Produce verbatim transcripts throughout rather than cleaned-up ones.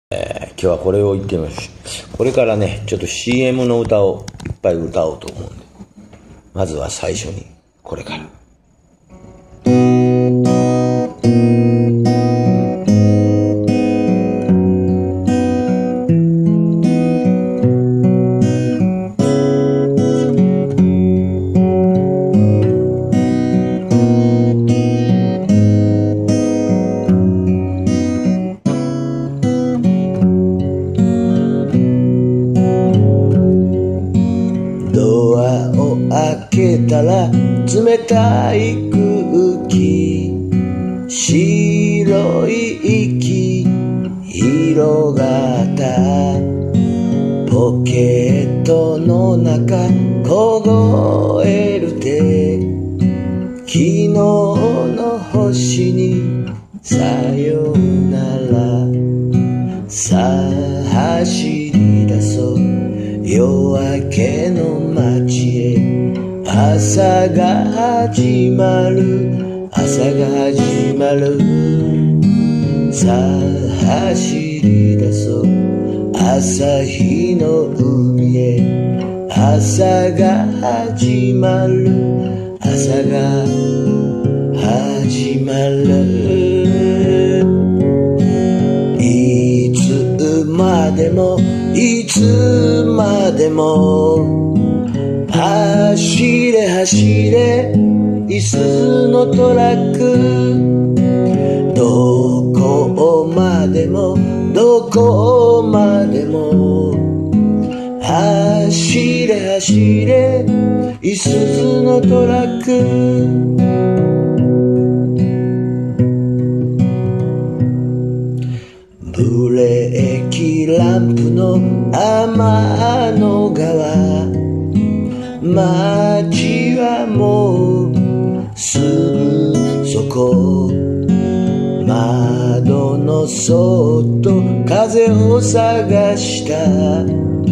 今日はこれを言ってみます。これからね、ちょっと シーエム の歌をいっぱい歌おうと思うんで、まずは最初にこれから。ドアを開けたら冷たい空気、白い息広がった。ポケットの中凍える手、昨日の星にさよなら。さあ走り出そう夜明けの街へ、朝が始まる朝が始まる。さあ走り出そう朝日の海へ、朝が始まる朝が始まる。いつまでもいつまでも走れ走れいすゞのトラック、どこまでもどこまでも走れ走れいすゞのトラック。ブレーキランプの天の川、街はもうすぐそこ。窓の外風を探した。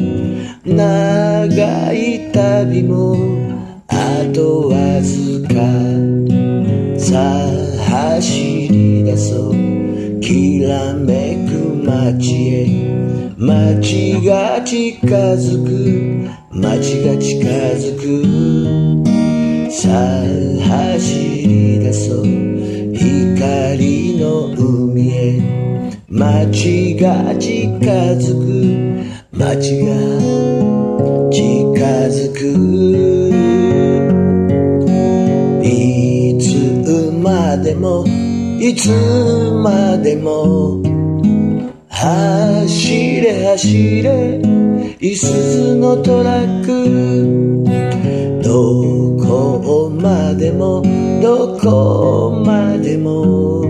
長い旅もあとわずか。さあ走り出そうきらめく街へ、街が近づく街が近づく。さあ走り出そう光の海へ、街が近づく街が近づく。いつまでもいつまでも走れ走れいすゞのトラック、どこまでもどこまでも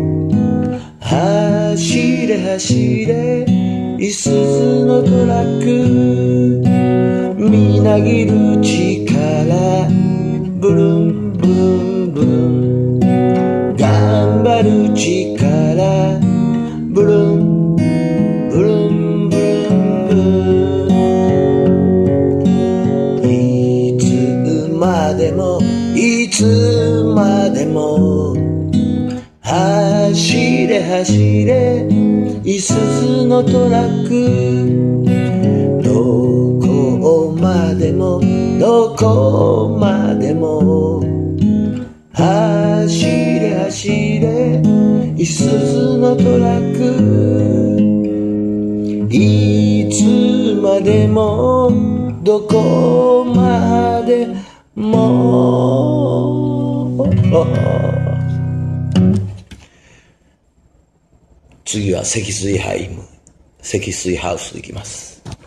走れ走れいすゞのトラック。みなぎる力ブルンブルンブルン、頑張る力ブルンブルンブルンブルン。いつまでもいつまでも走れ走れいすゞのトラック、どこまでもどこまでも走れ走れいすゞのトラック。いつまでもどこまでも。次は積水ハイム積水ハウス行きます。